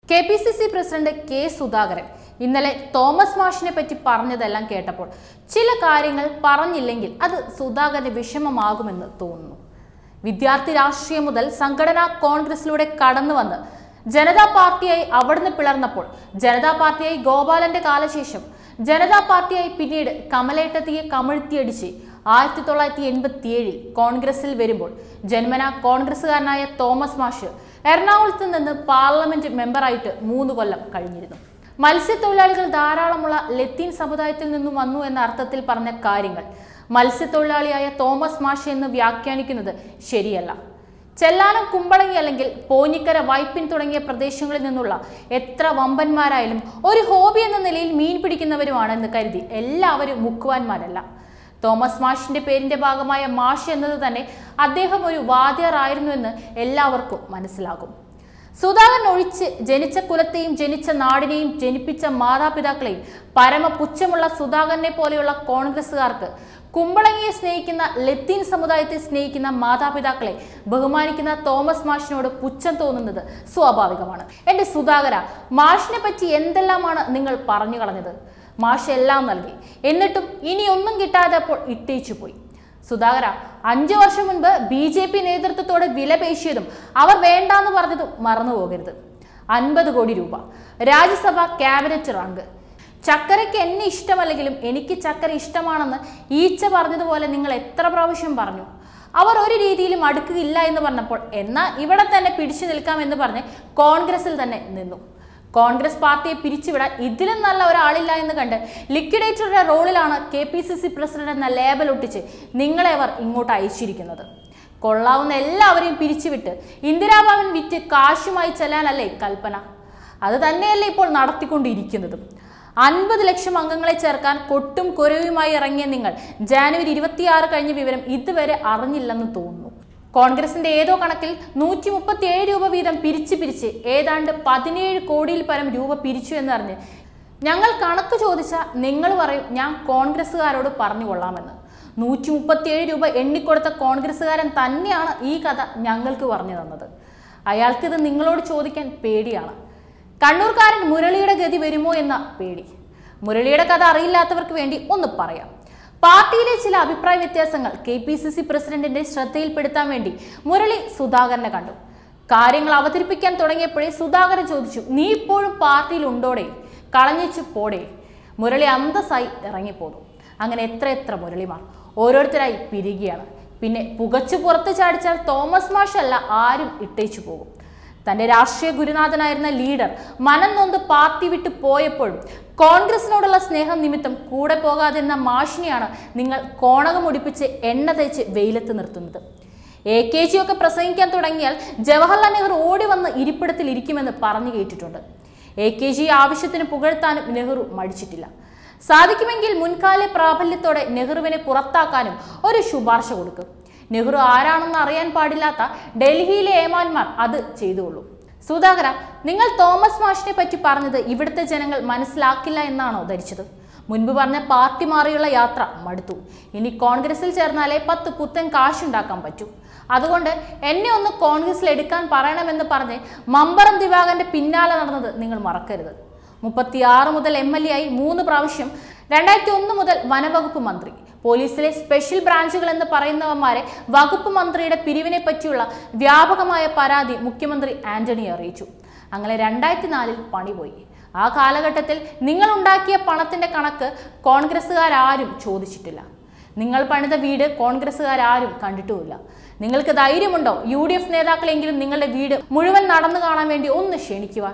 KPCC president K Sudhakaran ഇന്നലെ Thomas മാഷിനെ പറ്റി പറഞ്ഞതെല്ലാം കേട്ടപ്പോൾ ചില കാര്യങ്ങൾ പറഞ്ഞില്ലെങ്കിൽ അത് സുധാകരന് വിഷമമാകുമെന്ന് തോന്നുന്നു. വിദ്യാർത്ഥി രാഷ്ട്രീയം മുതൽ സംഘടനാ കോൺഗ്രസിലൂടെ കടന്നു വന്ന് ജനതാ പാർട്ടിയായി അവിടുന്ന് പിളർന്നപ്പോൾ ജനതാ പാർട്ടിയായി ഗോപാലന്റെ കാലശേഷം ജനതാ പാർട്ടിയായി പിന്നീട് കമലേട്ടത്തിയെ കമഴ്ത്തിയടിച്ച് 1987 കോൺഗ്രസിൽ വരുമ്പോൾ ജന്മനാ കോൺഗ്രസുകാരനായ തോമസ് മാഷ് എറണാകുളത്ത് നിന്ന് പാർലമെന്റ് മെമ്പറായിട്ട് 3 കൊല്ലം കഴിഞ്ഞിരുന്നു. മത്സ്യത്തൊഴിലാളികൾ ധാരാളമുള്ള ലത്തീൻ സമുദായത്തിൽ നിന്നും വന്നു എന്ന അർത്ഥത്തിൽ പറഞ്ഞ കാര്യങ്ങൾ മത്സ്യത്തൊഴിലാളിയായ തോമസ് മാഷ് എന്ന് വ്യാഖ്യാനിക്കുന്നത് ശരിയല്ല. ചെല്ലാനം, കുമ്പളങ്ങി അല്ലെങ്കിൽ പോഞ്ഞിക്കര, വൈപ്പിൻ തുടങ്ങിയ പ്രദേശങ്ങളിൽ നിന്നുള്ള എത്ര വമ്പന്മാരായാലും ഒരു ഹോബി എന്ന നിലയിൽ മീൻ പിടിക്കുന്നവരുമാണെന്ന് കരുതി എല്ലാവരും മുക്കുവാന്മാരല്ല. തോമസ് മാഷിന്റെ പേരിന്റെ ഭാഗമായ മാഷ് എന്നത് തന്നെ അദ്ദേഹം ഒരു വാദ്യറായിരുന്നു എന്ന് എല്ലാവർക്കും മനസ്സിലാകും. സുധാകരൻ ഒഴിച്ച് ജനിച്ച കുലത്തെയും ജനിച്ച നാടിനെയും ജനിപ്പിച്ച മാതാപിതാക്കളെയും പരമപുച്ഛമുള്ള സുധാകരനെ പോലെയുള്ള കോൺഗ്രസുകാർക്ക് കുമ്പളങ്ങിയെ സ്നേഹിക്കുന്ന ലത്തീൻ സമുദായത്തെ സ്നേഹിക്കുന്ന മാതാപിതാക്കളെ ബഹുമാനിക്കുന്ന തോമസ് മാഷിനോട് പുച്ഛം തോന്നുന്നത് സ്വാഭാവികമാണ്. എന്റെ സുധാകര, മാഷിനെ പറ്റി എന്തെല്ലാമാണ് നിങ്ങൾ പറഞ്ഞു കളഞ്ഞത്? മാഷ് എല്ലാം നൽകി, എന്നിട്ടും ഇനി ഒന്നും കിട്ടാതെ അപ്പോൾ ഇട്ടേച്ചു പോയി. സുധാകര, 5 വർഷം മുൻപ് BJP നേതൃത്വത്തോട് വില പേശിയതും അവർ വേണ്ടാന്ന് പറഞ്ഞതും മറന്നു പോകരുത്. 50 കോടി രൂപ, രാജ്യസഭ ക്യാബിനറ്റ് റാങ്ക്. ചക്കരയ്ക്ക് എന്നെ ഇഷ്ടമല്ലെങ്കിലും എനിക്ക് ചക്കര ഇഷ്ടമാണെന്ന് ഈച്ച പറഞ്ഞതുപോലെ നിങ്ങൾ എത്ര പ്രാവശ്യം പറഞ്ഞു? അവർ ഒരു രീതിയിലും അടുക്കുകയില്ല എന്ന് പറഞ്ഞപ്പോൾ എന്നാൽ ഇവിടെ തന്നെ പിടിച്ചു നിൽക്കാമെന്ന് പറഞ്ഞ് കോൺഗ്രസിൽ തന്നെ നിന്നു. കോൺഗ്രസ് പാർട്ടിയെ പിരിച്ചുവിടാൻ ഇതിലും നല്ല ഒരാളില്ല എന്ന് കണ്ട് ലിക്വിഡേറ്ററുടെ റോളിലാണ് KPCC പ്രസിഡന്റ് എന്ന ലേബൽ ഒട്ടിച്ച് നിങ്ങളെ അവർ ഇങ്ങോട്ട് അയച്ചിരിക്കുന്നത്. കൊള്ളാവുന്ന എല്ലാവരെയും പിരിച്ചുവിട്ട് ഇന്ദിരാഭവൻ വിറ്റ് കാശുമായി ചെല്ലാനല്ലേ കൽപ്പന? അത് തന്നെയല്ലേ ഇപ്പോൾ നടത്തിക്കൊണ്ടിരിക്കുന്നതും. 50 ലക്ഷം അംഗങ്ങളെ ചേർക്കാൻ കൊട്ടും കുരവുമായി ഇറങ്ങിയ നിങ്ങൾ ജനുവരി 26 കഴിഞ്ഞ വിവരം ഇതുവരെ അറിഞ്ഞില്ലെന്ന് തോന്നുന്നു. കോൺഗ്രസിന്റെ ഏതോ കണക്കിൽ 137 രൂപ വീതം പിരിച്ച് ഏതാണ്ട് 17 കോടിയിൽ പരം രൂപ പിരിച്ചു എന്നറിഞ്ഞ് ഞങ്ങൾ കണക്ക് ചോദിച്ചാൽ നിങ്ങൾ പറയും ഞാൻ കോൺഗ്രസ്സുകാരോട് പറഞ്ഞു കൊള്ളാമെന്ന്. 137 രൂപ എണ്ണിക്കൊടുത്ത കോൺഗ്രസ്സുകാരൻ തന്നെയാണ് ഈ കഥ ഞങ്ങൾക്ക് പറഞ്ഞു തന്നത്. അയാൾക്കിത് നിങ്ങളോട് ചോദിക്കാൻ പേടിയാണ്. കണ്ണൂർക്കാരൻ മുരളിയുടെ ഗതി വരുമോ എന്ന പേടി. മുരളിയുടെ കഥ അറിയില്ലാത്തവർക്ക് വേണ്ടി ഒന്ന് പറയാം. പാർട്ടിയിലെ ചില അഭിപ്രായ വ്യത്യാസങ്ങൾ KPCC പ്രസിഡന്റിന്റെ ശ്രദ്ധയിൽപ്പെടുത്താൻ വേണ്ടി മുരളി സുധാകരനെ കണ്ടു. കാര്യങ്ങൾ അവതരിപ്പിക്കാൻ തുടങ്ങിയപ്പോഴേ സുധാകരൻ ചോദിച്ചു, നീ ഇപ്പോഴും പാർട്ടിയിൽ ഉണ്ടോടെ? കളഞ്ഞിച്ചു പോടെ? മുരളി അന്തസ്സായി ഇറങ്ങിപ്പോന്നു. അങ്ങനെ എത്ര മുരളിമാർ ഓരോരുത്തരായി പിരിയുകയാണ്. പിന്നെ പുകച്ചു പുറത്ത് ചാടിച്ചാൽ തോമസ് മാഷ് അല്ല ആരും ഇട്ടേച്ചു പോകും. തന്റെ രാഷ്ട്രീയ ഗുരുനാഥനായിരുന്ന ലീഡർ മനം നൊന്ത് പാർട്ടി വിട്ടു പോയപ്പോഴും കോൺഗ്രസിനോടുള്ള സ്നേഹം നിമിത്തം കൂടെ പോകാതിരുന്ന മാഷിനെയാണ് നിങ്ങൾ കോണകമൊടിപ്പിച്ച് എണ്ണ തേച്ച് വെയിലത്ത് നിർത്തുന്നത്. AKG ഒക്കെ പ്രസംഗിക്കാൻ തുടങ്ങിയാൽ ജവഹർലാൽ നെഹ്റു ഓടി വന്ന് ഇരിപ്പിടത്തിൽ ഇരിക്കുമെന്ന് പറഞ്ഞു കേട്ടിട്ടുണ്ട്. AKG ആവശ്യത്തിന് പുകഴ്ത്താനും നെഹ്റു മടിച്ചിട്ടില്ല. സാധിക്കുമെങ്കിൽ മുൻകാല പ്രാബല്യത്തോടെ നെഹ്റുവിനെ പുറത്താക്കാനും ഒരു ശുപാർശ കൊടുക്കും. നെഹ്റു ആരാണെന്ന് അറിയാൻ പാടില്ലാത്ത ഡൽഹിയിലെ ഏമാന്മാർ അത് ചെയ്തുകൊള്ളൂ. സുധാകര, നിങ്ങൾ തോമസ് മാഷിനെ പറ്റി പറഞ്ഞത് ഇവിടുത്തെ ജനങ്ങൾ മനസ്സിലാക്കില്ല എന്നാണോ ധരിച്ചത്? മുൻപ് പറഞ്ഞ പാർട്ടി മാറിയുള്ള യാത്ര മടുത്തു. ഇനി കോൺഗ്രസിൽ ചേർന്നാലേ 10 പുത്തൻ കാശുണ്ടാക്കാൻ പറ്റൂ. അതുകൊണ്ട് എന്നെ ഒന്ന് കോൺഗ്രസിൽ എടുക്കാൻ പറയണമെന്ന് പറഞ്ഞ് മമ്പറം ദിവാകരന്റെ പിന്നാലെ നടന്നത് നിങ്ങൾ മറക്കരുത്. 36 മുതൽ MLA ആയി 3 പ്രാവശ്യം, 2001 മുതൽ വനവകുപ്പ് മന്ത്രി, പോലീസിലെ സ്പെഷ്യൽ ബ്രാഞ്ചുകൾ എന്ന് പറയുന്നവന്മാരെ വകുപ്പ് മന്ത്രിയുടെ പിരിവിനെ പറ്റിയുള്ള വ്യാപകമായ പരാതി മുഖ്യമന്ത്രി ആന്റണിയെ അറിയിച്ചു. അങ്ങനെ 2004 പണി പോയി. ആ കാലഘട്ടത്തിൽ നിങ്ങൾ ഉണ്ടാക്കിയ പണത്തിന്റെ കണക്ക് കോൺഗ്രസ്സുകാരും ചോദിച്ചിട്ടില്ല. നിങ്ങൾ പണിത വീട് കോൺഗ്രസ്സുകാരും കണ്ടിട്ടുമില്ല. നിങ്ങൾക്ക് ധൈര്യമുണ്ടോ UDF നേതാക്കളെങ്കിലും നിങ്ങളുടെ വീട് മുഴുവൻ നടന്നു കാണാൻ വേണ്ടി ഒന്ന് ക്ഷണിക്കുവാൻ?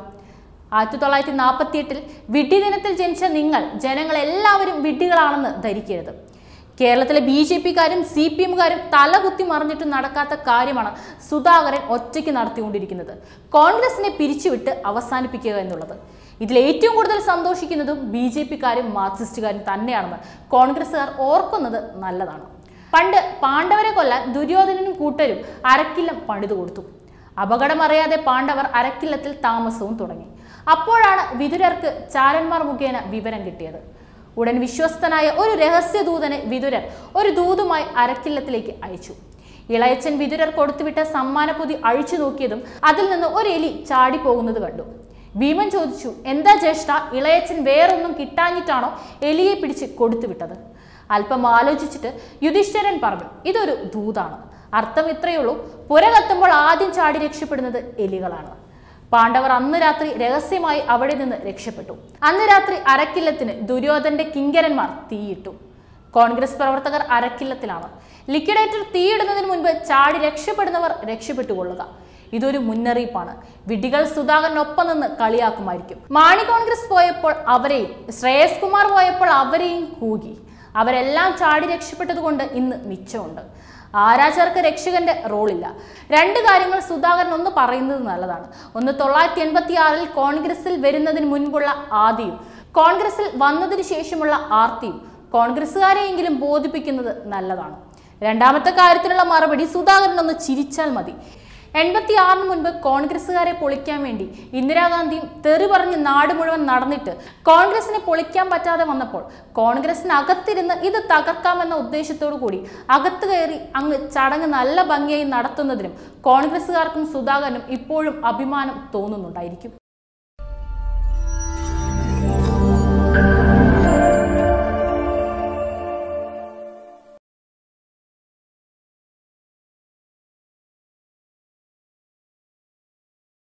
1948 വിഡ്ഢി ദിനത്തിൽ ജനിച്ച നിങ്ങൾ ജനങ്ങളെല്ലാവരും വിഡ്ഢികളാണെന്ന് ധരിക്കരുത്. കേരളത്തിലെ BJPക്കാരും CPMകാരും തലകുത്തി മറിഞ്ഞിട്ട് നടക്കാത്ത കാര്യമാണ് സുധാകരൻ ഒറ്റയ്ക്ക് നടത്തിക്കൊണ്ടിരിക്കുന്നത്. കോൺഗ്രസിനെ പിരിച്ചുവിട്ട് അവസാനിപ്പിക്കുക എന്നുള്ളത്. ഇതിൽ ഏറ്റവും കൂടുതൽ സന്തോഷിക്കുന്നതും BJPക്കാരും മാർക്സിസ്റ്റുകാരും തന്നെയാണെന്ന് കോൺഗ്രസ്സുകാർ ഓർക്കുന്നത് നല്ലതാണ്. പണ്ട് പാണ്ഡവരെ കൊല്ലാൻ ദുര്യോധനനും കൂട്ടരും അരക്കില്ലം പണിതു കൊടുത്തു. അപകടമറിയാതെ പാണ്ഡവർ അരക്കില്ലത്തിൽ താമസവും തുടങ്ങി. അപ്പോഴാണ് വിതുരർക്ക് ചാരന്മാർ മുഖേന വിവരം കിട്ടിയത്. ഉടൻ വിശ്വസ്തനായ ഒരു രഹസ്യദൂതനെ വിതുരർ ഒരു ദൂതുമായി അരക്കില്ലത്തിലേക്ക് അയച്ചു. ഇളയച്ചൻ വിതുരർ കൊടുത്തുവിട്ട സമ്മാനപ്പൊതി അഴിച്ചു നോക്കിയതും അതിൽ നിന്ന് ഒരു എലി ചാടിപ്പോകുന്നത് കണ്ടു. ഭീമൻ ചോദിച്ചു, എന്താ ജ്യേഷ്ഠ, ഇളയച്ചൻ വേറൊന്നും കിട്ടാഞ്ഞിട്ടാണോ എലിയെ പിടിച്ച് കൊടുത്തുവിട്ടത്? അല്പം ആലോചിച്ചിട്ട് യുധിഷ്ഠിരൻ പറഞ്ഞു, ഇതൊരു ദൂതാണ്. അർത്ഥം ഇത്രയുള്ളൂ, പുര കത്തുമ്പോൾ ആദ്യം ചാടി രക്ഷപ്പെടുന്നത് എലികളാണ്. പാണ്ഡവർ അന്ന് രാത്രി രഹസ്യമായി അവിടെ നിന്ന് രക്ഷപ്പെട്ടു. അന്ന് രാത്രി അരക്കില്ലത്തിന് ദുര്യോധന്റെ കിങ്കരന്മാർ തീയിട്ടു. കോൺഗ്രസ് പ്രവർത്തകർ അരക്കില്ലത്തിലാണ്. ലിക്വിഡേറ്റർ തീയിടുന്നതിന് മുൻപ് ചാടി രക്ഷപ്പെടുന്നവർ രക്ഷപ്പെട്ടുകൊള്ളുക. ഇതൊരു മുന്നറിയിപ്പാണ്. വിഡ്ഢികൾ സുധാകരനൊപ്പം നിന്ന് കളിയാക്കുമായിരിക്കും. മാണി കോൺഗ്രസ് പോയപ്പോൾ അവരെയും, ശ്രേയസ് കുമാർ പോയപ്പോൾ അവരെയും കൂകി. അവരെല്ലാം ചാടി രക്ഷപ്പെട്ടതുകൊണ്ട് ഇന്ന് മിച്ചമുണ്ട്. ആരാചാർക്ക് രക്ഷകന്റെ റോളില്ല. രണ്ട് കാര്യങ്ങൾ സുധാകരൻ ഒന്ന് പറയുന്നത് നല്ലതാണ്. ഒന്ന്, 1986 കോൺഗ്രസിൽ വരുന്നതിന് മുൻപുള്ള ആദിയും കോൺഗ്രസിൽ വന്നതിന് ശേഷമുള്ള ആർത്തിയും കോൺഗ്രസ്സുകാരെയെങ്കിലും ബോധിപ്പിക്കുന്നത് നല്ലതാണ്. രണ്ടാമത്തെ കാര്യത്തിലുള്ള മറുപടി സുധാകരൻ ഒന്ന് ചിരിച്ചാൽ മതി. 86 മുൻപ് കോൺഗ്രസ്സുകാരെ പൊളിക്കാൻ വേണ്ടി ഇന്ദിരാഗാന്ധിയും തെറി പറഞ്ഞ് നാട് മുഴുവൻ നടന്നിട്ട് കോൺഗ്രസിനെ പൊളിക്കാൻ പറ്റാതെ വന്നപ്പോൾ കോൺഗ്രസിനകത്തിരുന്ന് ഇത് തകർക്കാമെന്ന ഉദ്ദേശത്തോടു കൂടി അകത്ത് കയറി അങ്ങ് ചടങ്ങ് നല്ല ഭംഗിയായി നടത്തുന്നതിനും കോൺഗ്രസ്സുകാർക്കും സുധാകരനും ഇപ്പോഴും അഭിമാനം തോന്നുന്നുണ്ടായിരിക്കും.